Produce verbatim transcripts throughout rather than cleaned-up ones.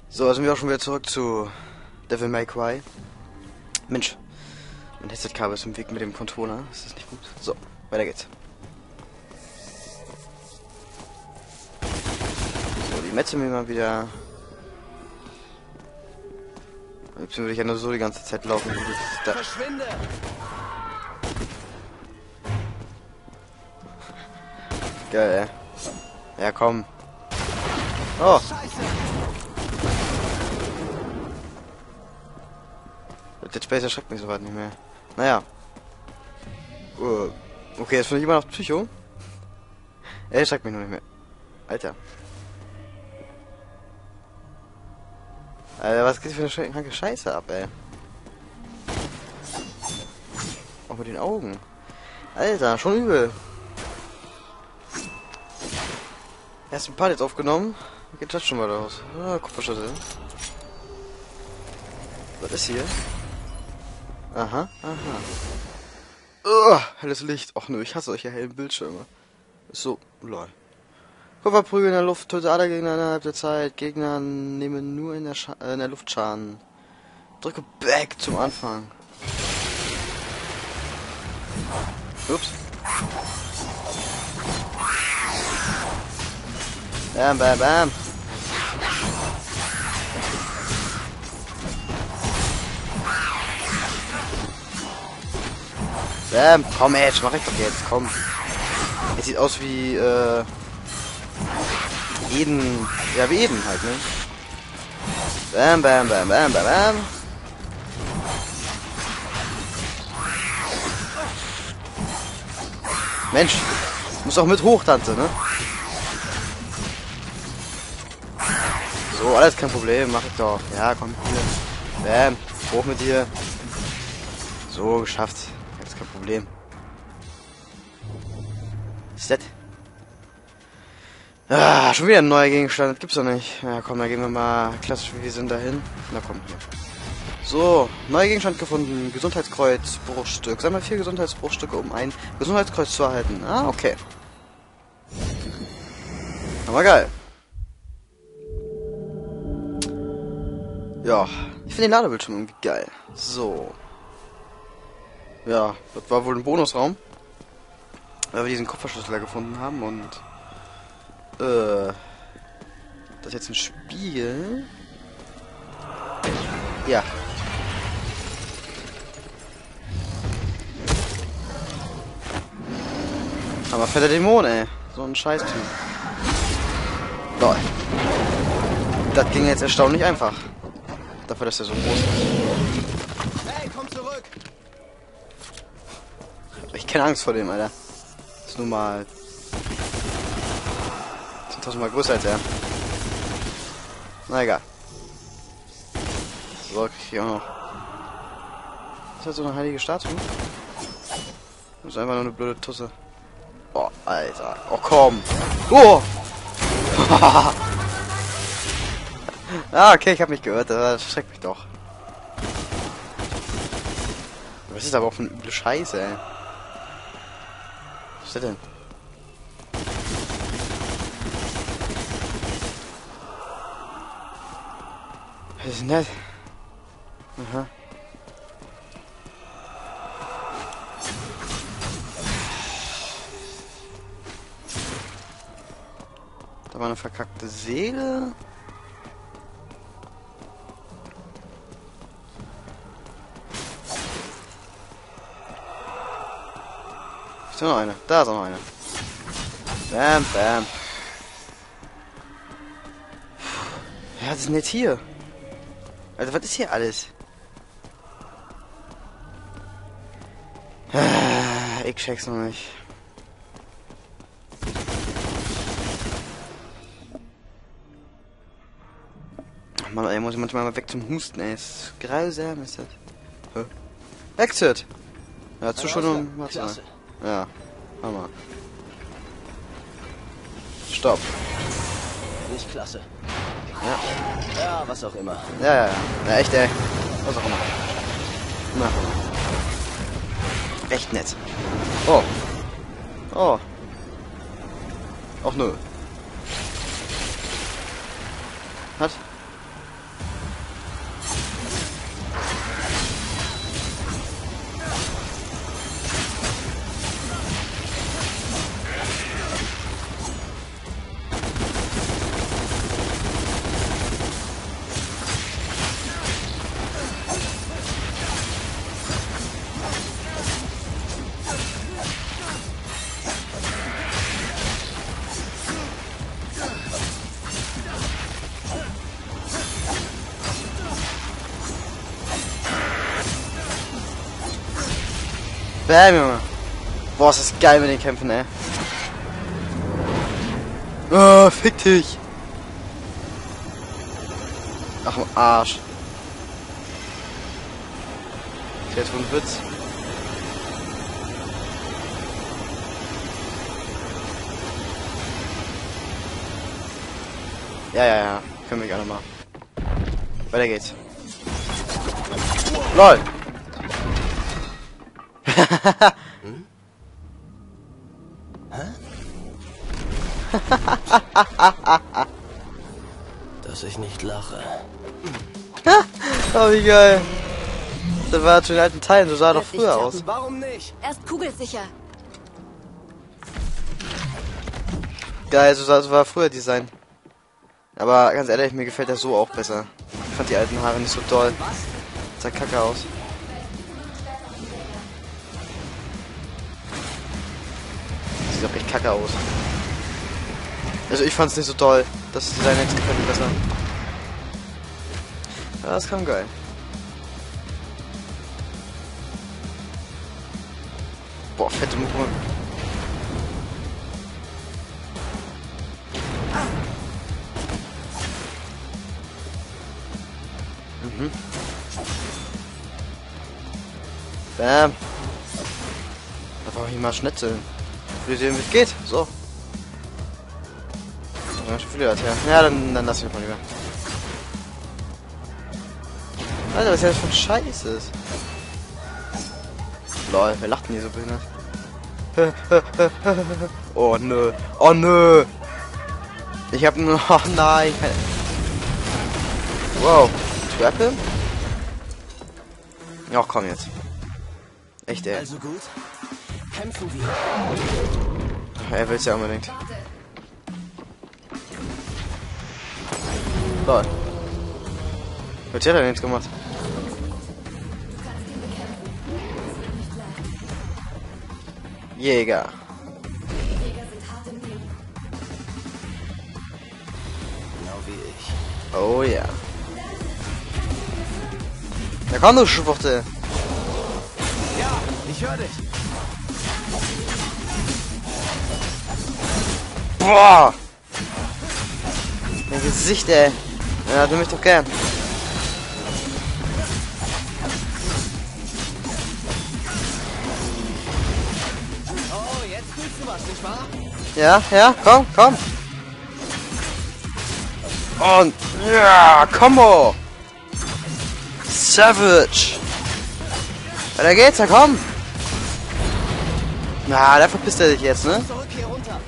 So, also sind wir auch schon wieder zurück zu Devil May Cry. Mensch, mein Headset-Kabel ist im Weg mit dem Controller. Das ist nicht gut. So, weiter geht's. So, die Metze mir mal wieder. Jetzt würde ich ja nur so die ganze Zeit laufen. Da. Verschwinde! Geil, ey. Ja, komm. Oh. Scheiße! Dead Space erschreckt mich soweit nicht mehr. Naja. Uh, okay, jetzt finde ich immer noch Psycho. Er erschreckt mich nur nicht mehr. Alter. Alter, was geht für eine kranke Scheiße ab, ey? Auch mit den Augen. Alter, schon übel. Erst ein Part jetzt aufgenommen. Geht das schon mal raus. Ah, Kupferschüssel. Was ist hier? Aha, aha. Uh, helles Licht. Och nö, ich hasse solche hellen Bildschirme. Ist so, lol. Kupferprügel in der Luft, töte alle Gegner innerhalb der Zeit. Gegner nehmen nur in der, Scha äh, in der Luft Schaden. Drücke Back zum Anfang. Ups. Bam, bam, bam. Bam, komm Edge, mach ich doch jetzt, komm. Es sieht aus wie, äh... Eden, ja wie Eden halt, ne? Bam, bam, bam, bam, bam, bam. Mensch, muss auch mit hoch, Tante, ne? So, alles kein Problem, mach ich doch. Ja, komm, hier. Bam, hoch mit dir. So, geschafft. Jetzt kein Problem. Set. Ah, schon wieder ein neuer Gegenstand. Das gibt's doch nicht. Ja, komm, dann gehen wir mal klassisch wie wir sind dahin. Na komm, hier. So, neuer Gegenstand gefunden. Gesundheitskreuz, Bruchstück. Sammle vier Gesundheitsbruchstücke, um ein Gesundheitskreuz zu erhalten. Ah, okay. Aber geil. Ja, ich finde den Ladebildschirm irgendwie geil. So. Ja, das war wohl ein Bonusraum. Weil wir diesen Kupferschlüssel gefunden haben und... Äh... Das ist jetzt ein Spiegel. Ja. Aber fetter Dämon, ey. So ein Scheiß-Typ. Lol. Das ging jetzt erstaunlich einfach. Dafür, dass er so groß ist. Hey, komm zurück! Ich keine Angst vor dem, Alter. Ist nun mal... zehntausend Mal größer als er. Na egal. So, krieg ich auch noch. Ist das so eine heilige Statue? Das ist einfach nur eine blöde Tusse. Oh, Alter. Oh, komm. Oh! Ah, okay, ich hab mich gehört. Das schreckt mich doch. Was ist aber auch für eine üble Scheiße, ey. Was ist das denn? Was ist denn das? Aha. Da war eine verkackte Seele. Ist da noch eine? Da ist auch noch eine. Bam, bam. Ja, was ist denn jetzt hier? Also, was ist hier alles? Ah, ich check's noch nicht. Ach Mann, ey, muss ich manchmal mal weg zum Husten, ey. Ist grausam, ist das. Hä? Exit! Ja, Zuschauer. Klasse. Ja, Hammer. Stopp. Nicht klasse. Ja. Ja, was auch immer. Ja, ja, ja. Ja, echt, ey. Was auch immer. Na. Echt nett. Oh. Oh. Ach nö. Was? Bam, Junge. Boah, ist das geil mit den Kämpfen, ey. Oh, fick dich. Ach, am Arsch. Jetzt wohl ein Witz. Ja, ja, ja. Können wir gerne mal. Weiter geht's. LOL. Hm? Hä? Dass ich nicht lache. Oh, wie geil. Das war zu den alten Teilen, so sah er doch früher aus. Warum nicht? Erst kugelsicher. Geil, so sah so war früher Design. Aber ganz ehrlich, mir gefällt er so auch besser. Ich fand die alten Haare nicht so toll. Sah kacke aus. Sieht auch echt kacke aus. Also ich fand's nicht so toll. Das Design jetzt gefällt mir besser. Ja, das kam geil. Boah, fette Mucke. Mhm. Bam. Da brauche ich mal schnitzeln. Für sehen, wie es geht. So. Ja, schon viel gehört, ja. Ja, dann, dann lass ich mal lieber. Alter, was ist das für ein Scheiß ist? Lol, wer lacht denn hier so behindert? Oh nö. Oh nö. Ich hab nur. Oh nein. Keine... Wow. Trap him? Ja, komm jetzt. Echt, ey. Also gut. Kämpfen wir. Er will's ja unbedingt. Lol. Was hat er denn jetzt gemacht? Jäger. Genau wie ich. Oh ja. Da komm du Schwuchtel. Ja, ich höre dich. Boah! Mein Gesicht, ey. Ja, du mich doch gern. Oh, jetzt fühlst du was, nicht wahr? Ja, ja, komm, komm. Und ja, Combo. Savage. Weiter geht's, ja komm. Na, da verpisst er sich jetzt, ne? Zurück hier runter.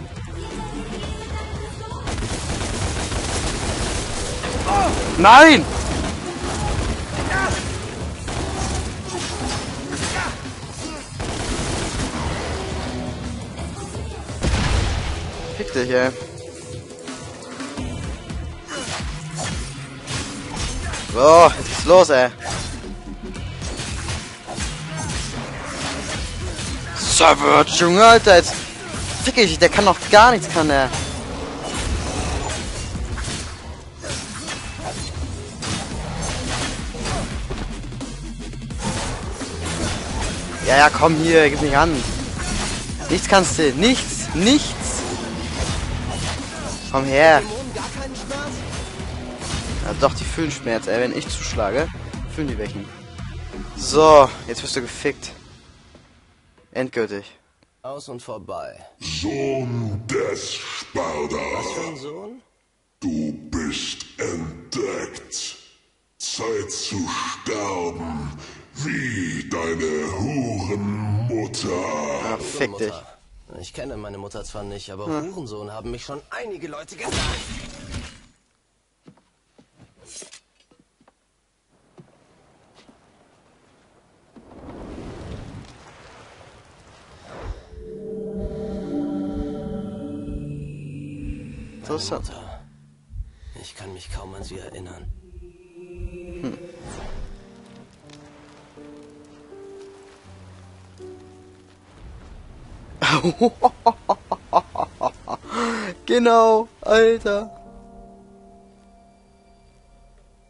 Nein! Fick dich, ey. So, jetzt geht's los, ey. Savage, Junge, Alter, jetzt fick ich, der kann noch gar nichts, kann er. Ja, ja, komm hier, gib mich an. Nichts kannst du, nichts, nichts. Komm her. Dämonen gar keinen Spaß? Ja, doch, die fühlen Schmerz, ey. Wenn ich zuschlage, fühlen die welchen. So, jetzt wirst du gefickt. Endgültig. Aus und vorbei. Sohn des Sparda, Was für ein Sohn? du bist entdeckt. Zeit zu sterben, wie deine Hurenmutter. Ja, fick dich. Mutter. Ich kenne meine Mutter zwar nicht, aber Hurensohn haben mich schon einige Leute gesagt. Interessant. Mutter. Ich kann mich kaum an sie erinnern. Hm. Genau, Alter.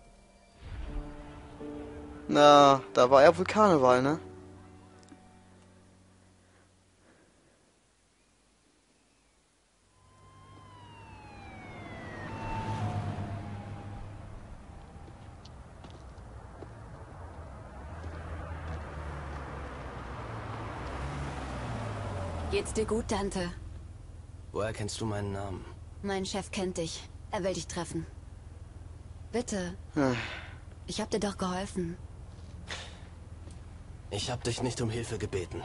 Na, da war ja wohl Karneval, ne? Geht's dir gut, Dante? Woher kennst du meinen Namen? Mein Chef kennt dich. Er will dich treffen. Bitte. Hm. Ich hab dir doch geholfen. Ich habe dich nicht um Hilfe gebeten.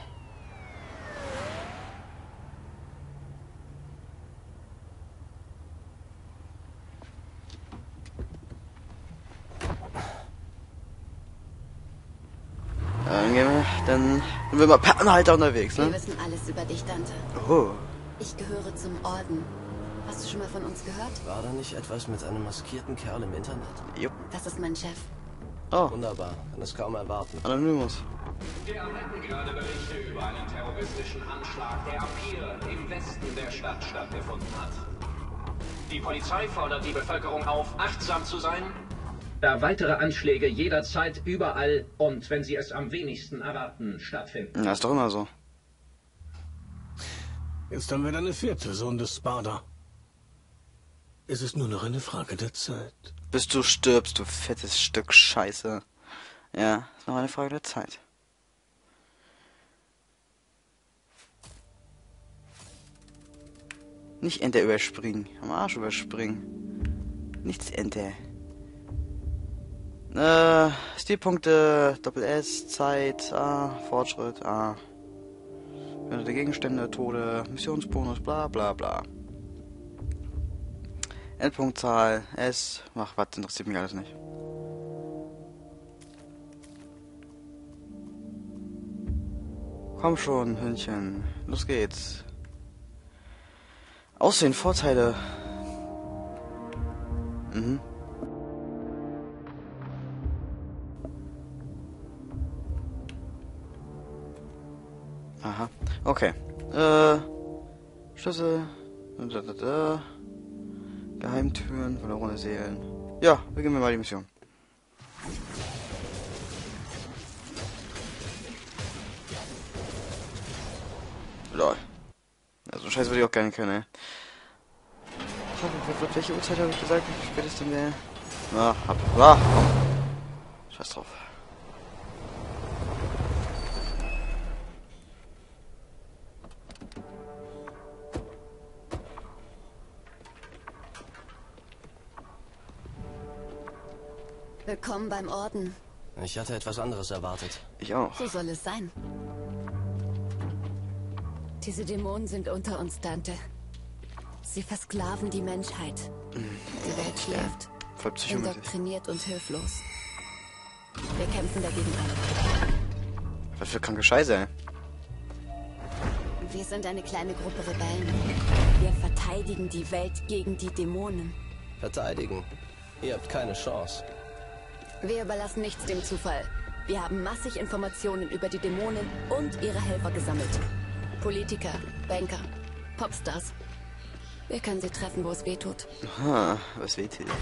Dann gehen wir, dann sind wir mal per Anhalter unterwegs, Wir ne? wissen alles über dich, Dante. Oh. Ich gehöre zum Orden. Hast du schon mal von uns gehört? War da nicht etwas mit einem maskierten Kerl im Internet? Jupp. Das ist mein Chef. Oh, Wunderbar, kann es kaum erwarten. Anonymous. Wir erhalten gerade Berichte über einen terroristischen Anschlag, der ab hier im Westen der Stadt stattgefunden hat. Die Polizei fordert die Bevölkerung auf, achtsam zu sein, da weitere Anschläge jederzeit, überall und, wenn sie es am wenigsten erwarten, stattfinden. Ja, ist doch immer so. Jetzt haben wir deine vierte, Sohn des Sparda. Es ist nur noch eine Frage der Zeit. Bis du stirbst, du fettes Stück Scheiße. Ja, ist noch eine Frage der Zeit. Nicht Enter überspringen. Am Arsch überspringen. Nichts Enter. Äh, Stilpunkte, Doppel S, Zeit, A, Fortschritt, A. Der Gegenstände, Tode, Missionsbonus, bla bla bla. Endpunktzahl, S. Ach, was, interessiert mich alles nicht. Komm schon, Hündchen. Los geht's. Aussehen, Vorteile. Mhm. Aha. Okay. Äh. Schlüssel. Da, da, da. Geheimtüren, verlorene Seelen. Ja, beginnen wir mal die Mission. Lol. Also Scheiß würde ich auch gerne können, ey. Ich hab, welche Uhrzeit habe ich gesagt? Spätestens der. Na, hab. Ah, komm. Scheiß drauf. Willkommen beim Orden. Ich hatte etwas anderes erwartet. Ich auch. So soll es sein. Diese Dämonen sind unter uns, Dante. Sie versklaven die Menschheit. Die Welt schläft, Voll psychomäßig. indoktriniert und hilflos. Wir kämpfen dagegen an. Was für kranke Scheiße, ey. Wir sind eine kleine Gruppe Rebellen. Wir verteidigen die Welt gegen die Dämonen. Verteidigen. Ihr habt keine Chance. Wir überlassen nichts dem Zufall. Wir haben massig Informationen über die Dämonen und ihre Helfer gesammelt. Politiker, Banker, Popstars. Wir können sie treffen, wo es weh tut. Aha, was weht hier?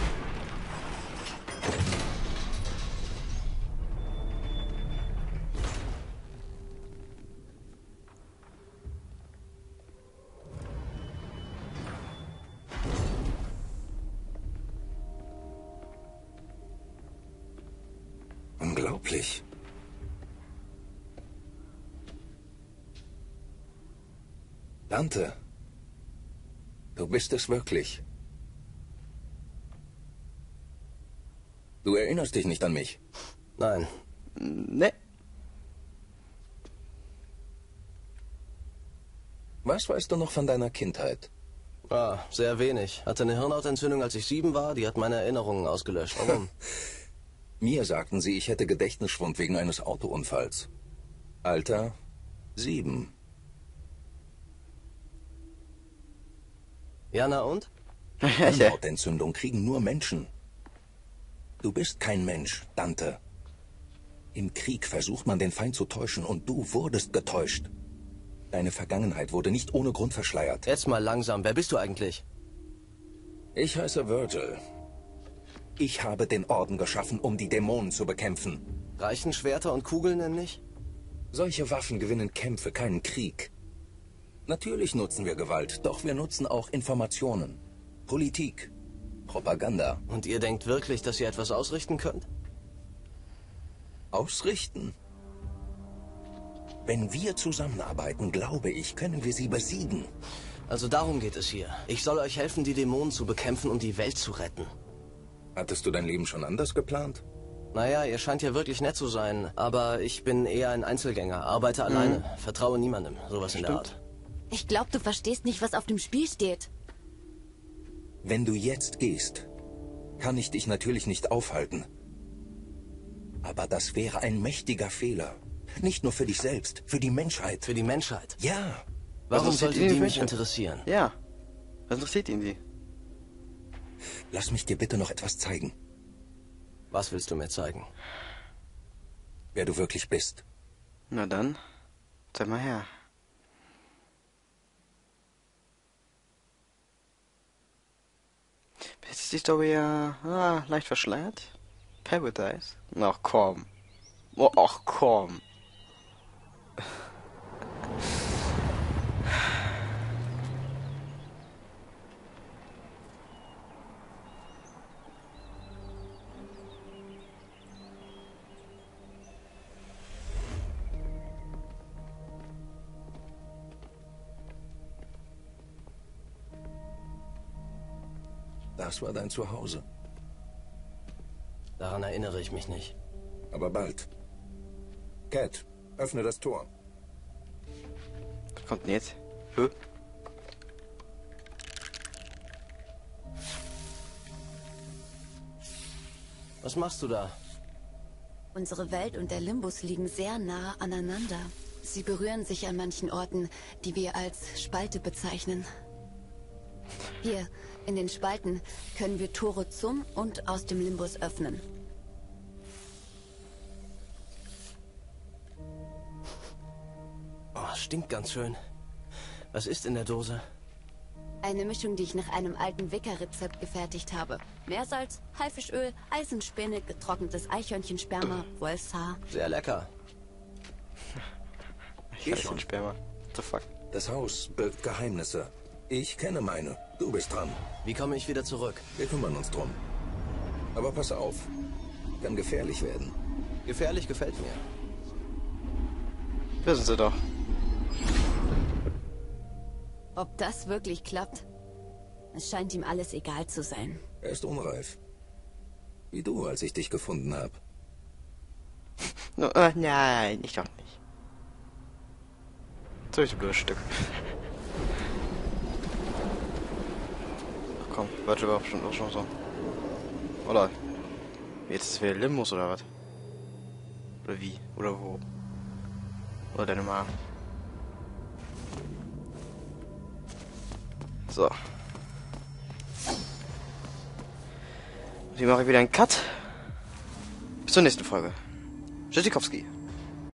Unglaublich. Dante, du bist es wirklich. Du erinnerst dich nicht an mich. Nein, Ne. Was weißt du noch von deiner Kindheit? ah, sehr wenig. Hatte eine Hirnhautentzündung, als ich sieben war. Die hat meine Erinnerungen ausgelöscht. Warum? Mir sagten sie, ich hätte Gedächtnisschwund wegen eines Autounfalls. Alter, sieben. Ja, na und? Hirnhautentzündung kriegen nur Menschen. Du bist kein Mensch, Dante. Im Krieg versucht man den Feind zu täuschen und du wurdest getäuscht. Deine Vergangenheit wurde nicht ohne Grund verschleiert. Jetzt mal langsam. Wer bist du eigentlich? Ich heiße Virgil. Ich habe den Orden geschaffen, um die Dämonen zu bekämpfen. Reichen Schwerter und Kugeln denn nicht? Solche Waffen gewinnen Kämpfe, keinen Krieg. Natürlich nutzen wir Gewalt, doch wir nutzen auch Informationen. Politik, Propaganda. Und ihr denkt wirklich, dass ihr etwas ausrichten könnt? Ausrichten? Wenn wir zusammenarbeiten, glaube ich, können wir sie besiegen. Also darum geht es hier. Ich soll euch helfen, die Dämonen zu bekämpfen und die Welt zu retten. Hattest du dein Leben schon anders geplant? Naja, ihr scheint ja wirklich nett zu sein, aber ich bin eher ein Einzelgänger, arbeite alleine, vertraue niemandem, sowas in der Art. Ich glaube, du verstehst nicht, was auf dem Spiel steht. Wenn du jetzt gehst, kann ich dich natürlich nicht aufhalten. Aber das wäre ein mächtiger Fehler. Nicht nur für dich selbst, für die Menschheit. Für die Menschheit? Ja. Warum interessiert sollte ihn die die mich Menschheit? interessieren? Ja. Was interessiert ihn die? Lass mich dir bitte noch etwas zeigen, Was willst du mir zeigen? wer du wirklich bist. Na dann, zeig mal her. Jetzt ist die Story ja ah, leicht verschleiert. Paradise. Ach komm. Oh, ach komm. Das war dein Zuhause. Daran erinnere ich mich nicht. Aber bald. Cat, öffne das Tor. Was kommt denn jetzt? Hö? Was machst du da? Unsere Welt und der Limbus liegen sehr nah aneinander. Sie berühren sich an manchen Orten, die wir als Spalte bezeichnen. Hier, in den Spalten, können wir Tore zum und aus dem Limbus öffnen. Oh, stinkt ganz schön. Was ist in der Dose? Eine Mischung, die ich nach einem alten Wicker-Rezept gefertigt habe. Meersalz, Haifischöl, Eisenspinne, getrocknetes Eichhörnchensperma, Wolfshaar. Sehr lecker. Ich hab schon Sperma. What the fuck? Das Haus birgt Geheimnisse. Ich kenne meine. Du bist dran. Wie komme ich wieder zurück? Wir kümmern uns drum. Aber pass auf. Kann gefährlich werden. Gefährlich gefällt mir. Wissen Sie doch. Ob das wirklich klappt? Es scheint ihm alles egal zu sein. Er ist unreif. Wie du, als ich dich gefunden habe. No, äh, nein, ich doch nicht. So ist ein blödes Stück. Ach komm, Virtual war bestimmt auch schon so. Oder? Jetzt ist es wieder Limbus oder was? Oder wie? Oder wo? Oder deine Mama? So. Hier mache ich wieder einen Cut. Bis zur nächsten Folge. Tschüssikowski.